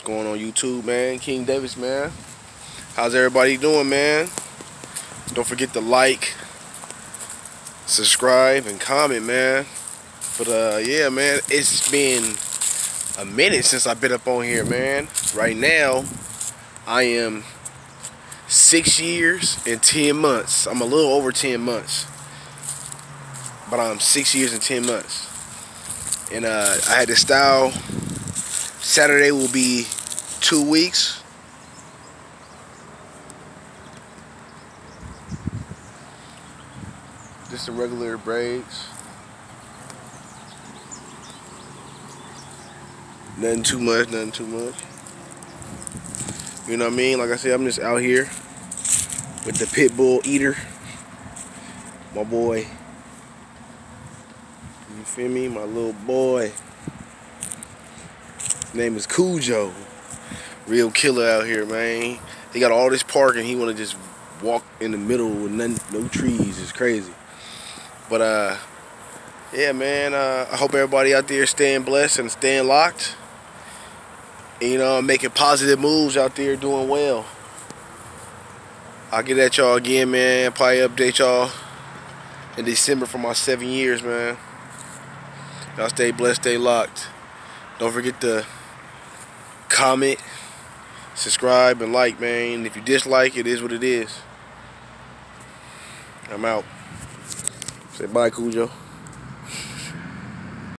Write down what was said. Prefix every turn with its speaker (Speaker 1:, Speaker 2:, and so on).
Speaker 1: What's going on YouTube, man? King Davis, man. How's everybody doing, man? Don't forget to like, subscribe, and comment, man. But yeah, man, it's been a minute since I've been up on here, man. Right now, I am 6 years and 10 months. I'm a little over 10 months, but I'm 6 years and 10 months. And I had to style. Saturday will be 2 weeks. Just the regular braids. Nothing too much, nothing too much. You know what I mean? Like I said, I'm just out here with the pit bull eater. My boy. You feel me? My little boy. His name is Cujo. Real killer out here, man. He got all this parking. He wanna just walk in the middle with no trees. It's crazy. But yeah, man. I hope everybody out there staying blessed and staying locked. And, you know, making positive moves out there, doing well. I'll get at y'all again, man. Probably update y'all in December for my 7 years, man. Y'all stay blessed, stay locked. Don't forget to comment, subscribe, and like, man. If you dislike, it is what it is. I'm out. Say bye, Cujo.